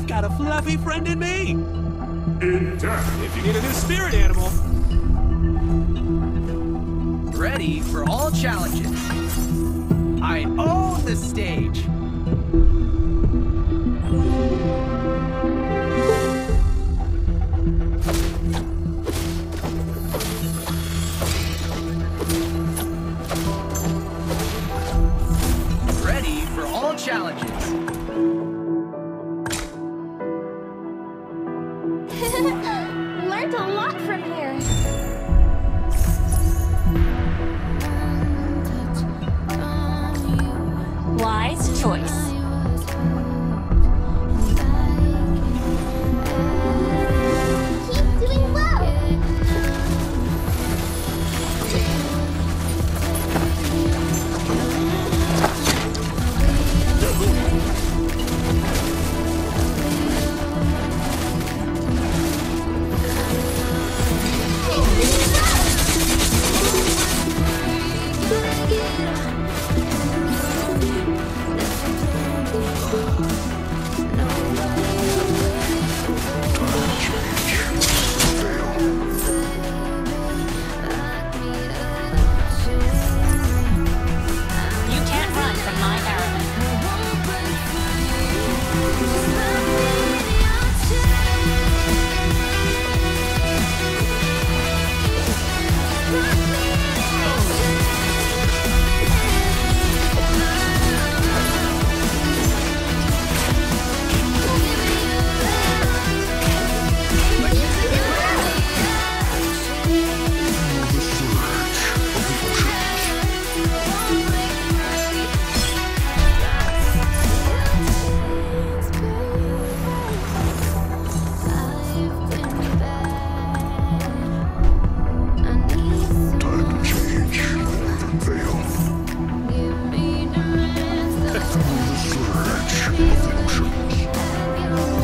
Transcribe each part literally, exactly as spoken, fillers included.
got a fluffy friend in me. In death. If you need a new spirit animal. Ready for all challenges. I own the stage. Ready for all challenges. Learned a lot from here. Wise choice. Keep doing well. You can't run from my arrow. Time to change. Veil. Surge of emotions.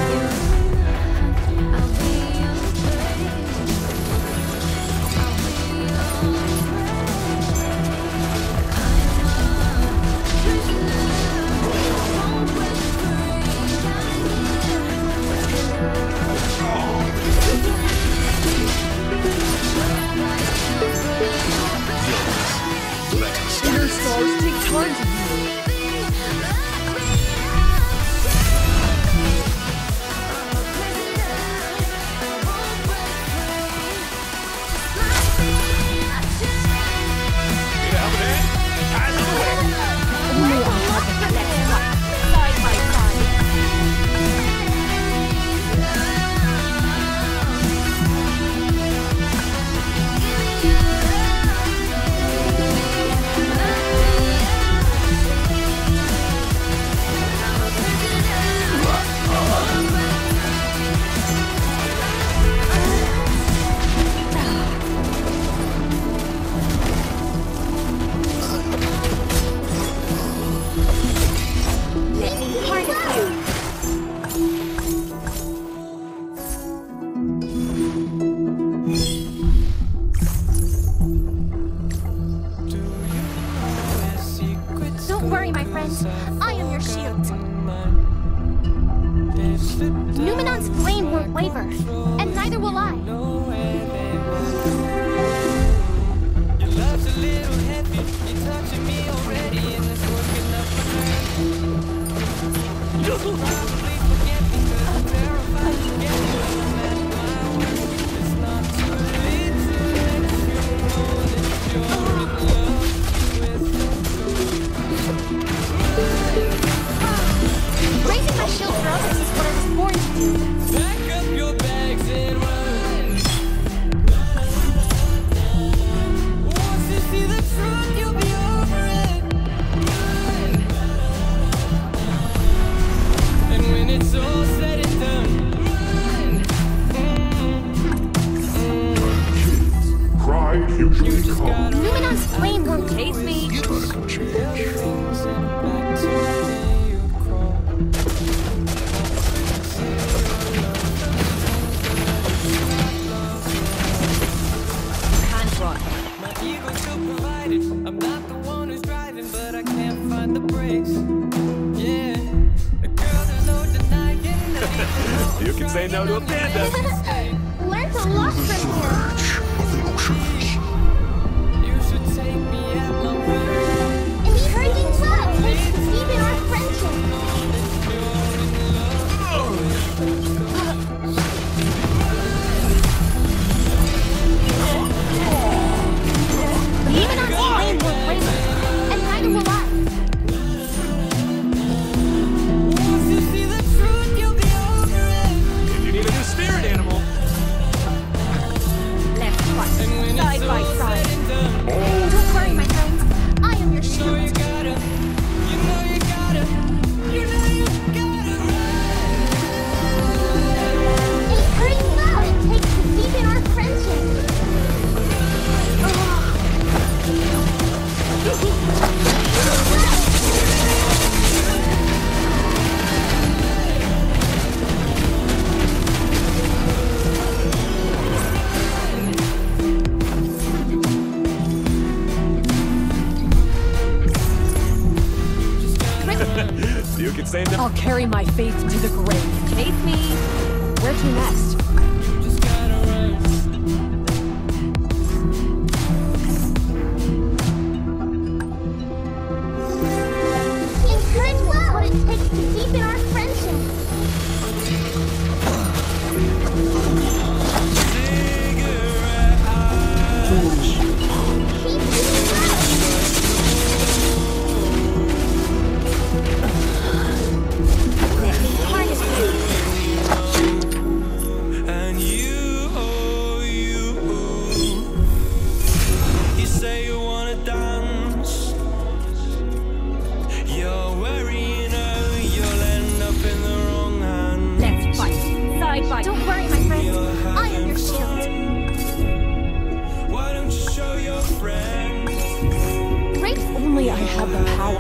Inner stars take time to heal. Need help with that? Eyes on the way. Only I'll have the next one. Side by side. Don't worry, my friends. I am your shield. Numenon's flame won't waver, and neither will I. Raising my shield for others is what I was born to do. Pack up your bags and run. Once you see the truth, you'll be over it. Run. And when it's all said and done, run. Mm. Pride usually comes. Numenon's flame won't chase me. Time to change. Back to say no to a panda. Learn to love from here. Edge of the oceans. You should take me at my word. Encouraging love takes to deepen our friendship. Even on flame will break, and neither will I. Once you see the truth, you'll be over it. If you need a new spirit animal, Let's fight. And when Side it's by all side. said and done, Don't worry, my friends. I am your you know shield. you gotta, you know you gotta, you know you gotta Encouraging love it takes to deepen our friendship. you can say no. I'll carry my faith to the grave. Chase me. Where to next? just gotta rise. Encourage love what it takes to deepen our friendship. Keep doing love. Harness you. And you, oh, you, you say you wanna dance. You're worrying, oh, you'll end up in the wrong hands. Let's fight. Side by Don't worry, my friends. I am your shield. Why don't you show your friends? Great. Only I had the power.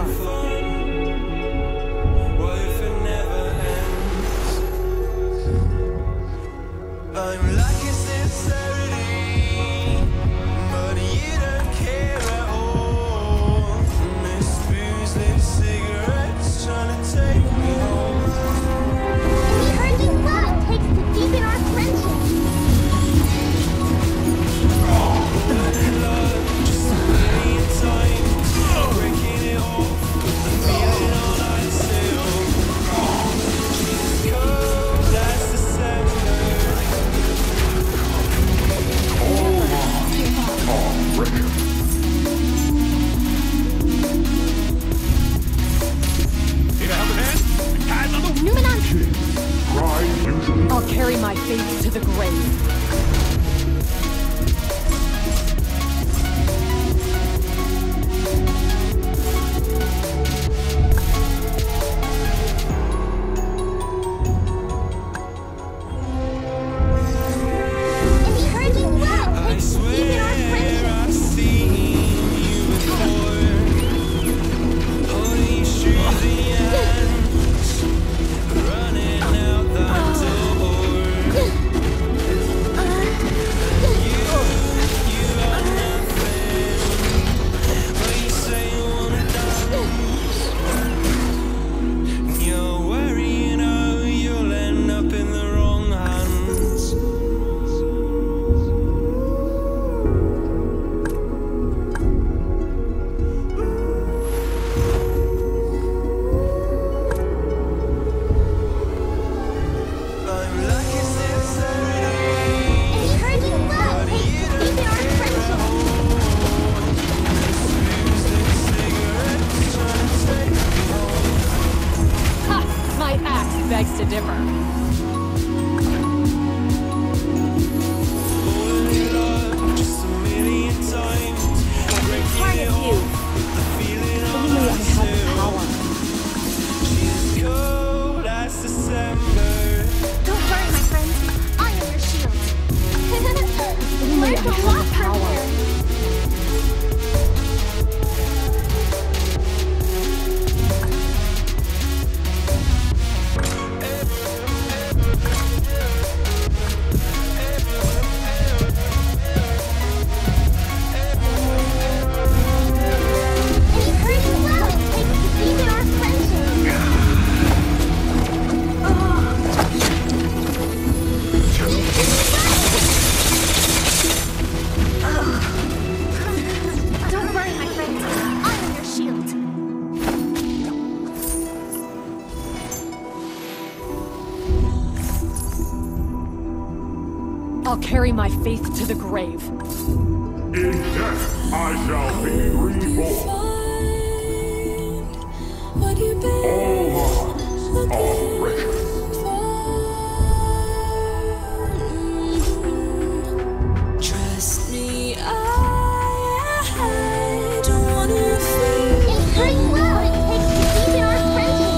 What if it never ends? I'm lacking sincerity, but you don't care at all. Miss booze, lit cigarettes, trying to take me home. Encouraging love takes to deepen our friendship. Just a million times, breaking it off, feeling all I feel. She's cold as December. Need a helping hand? Guys on the Numenon. Cry usually. I'll carry my faith to the grave. Encouraging love I takes to deepen our swear friendship. I've seen you before. Holding shoes hands, running out the door. You, you are nothing. When you say you wanna dance, you're worrying, oh, you'll end up in the wrong hands. I'm lucky sincerity. Encouraging love takes to deepen our friendship. Cigarettes trying to take me home. Ha! My axe begs to differ. Falling in love just a million times. Breaking it Harness you. off, the feeling all Only I I had the feel. power. She's cold as December. Don't worry, my friends. I am your shield. Only Learn I to had love the from power. here. I'll carry my faith to the grave. In death I shall be reborn. All lives are wretched. Trust me, I don't wanna feel. It hurts well. It takes to deepen our friendship.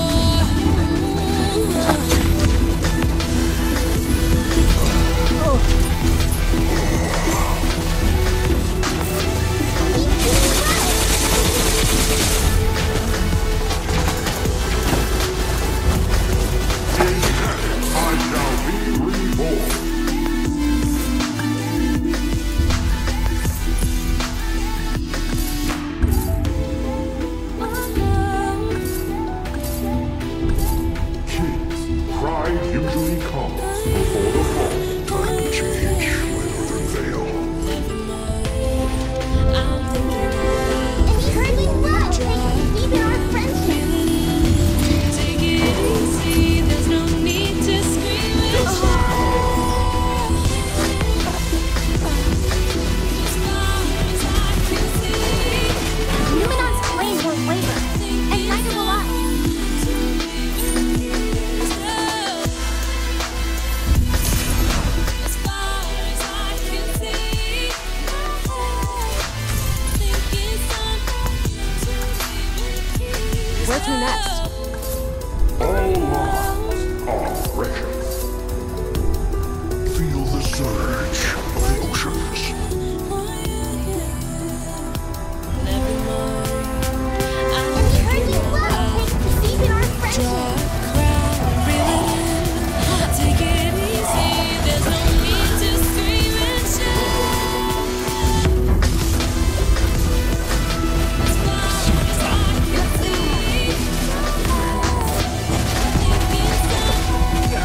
I shall be reborn. Kings, pride usually comes before the fall. Time to change my northern veil. It hurts well. It takes to deepen our friendship. Take it easy, there's no need to scream and shout. As far as I can see, Numenon's flame won't waver, and neither will I. as far as I can see, think it's time to leave in peace. Where to next? All lives are wretched. Feel the surge of the oceans. Never mind. It hurts well. It takes to deepen our friendship. Take it easy, there's no need to scream and shout. As far as I can see, think it's time to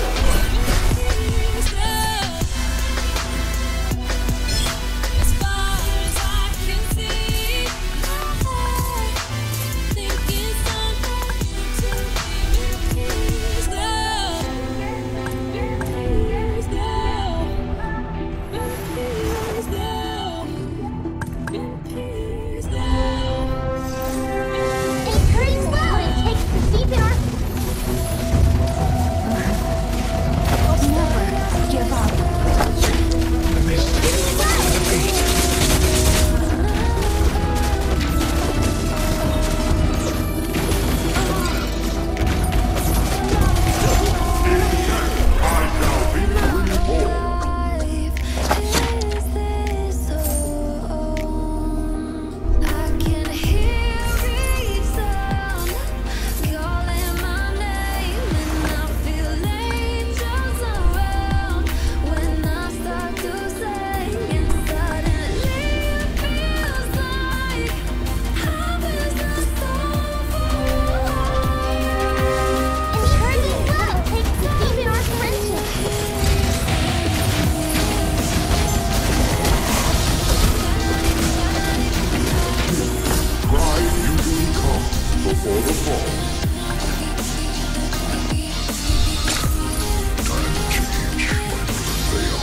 peace now. As far as I can see, think it's time to peace now. It hurts well. It takes to deepen our Never give up. I shall be reborn. It hurts well. It takes to deepen our friendship. Pride usually comes before the fall. Time to change my northern veil.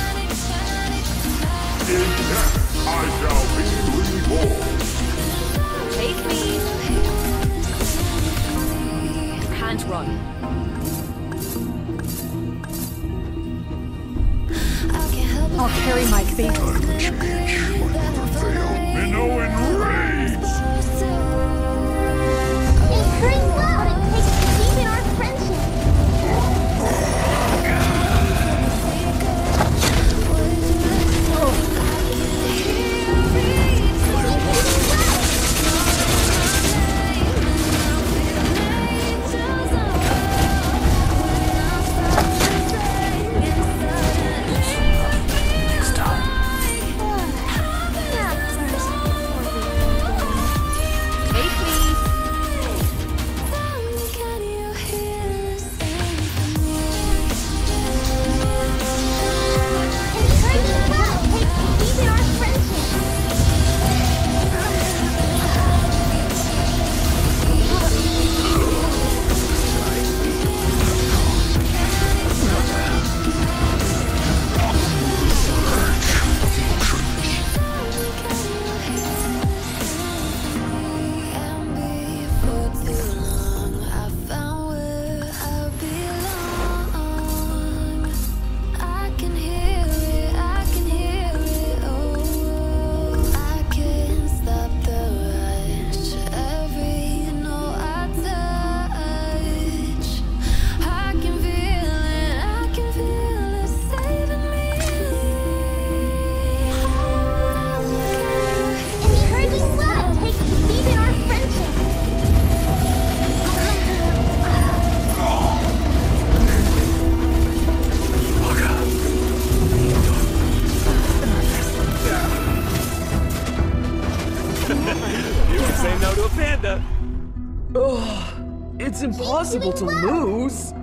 In death I shall be reborn. Take me. Can't run. I'll carry my faith. Time to change my northern veil. Minoan raids! It hurts well. It takes to deepen our friendship. Next time. Ugh, it's impossible to lose.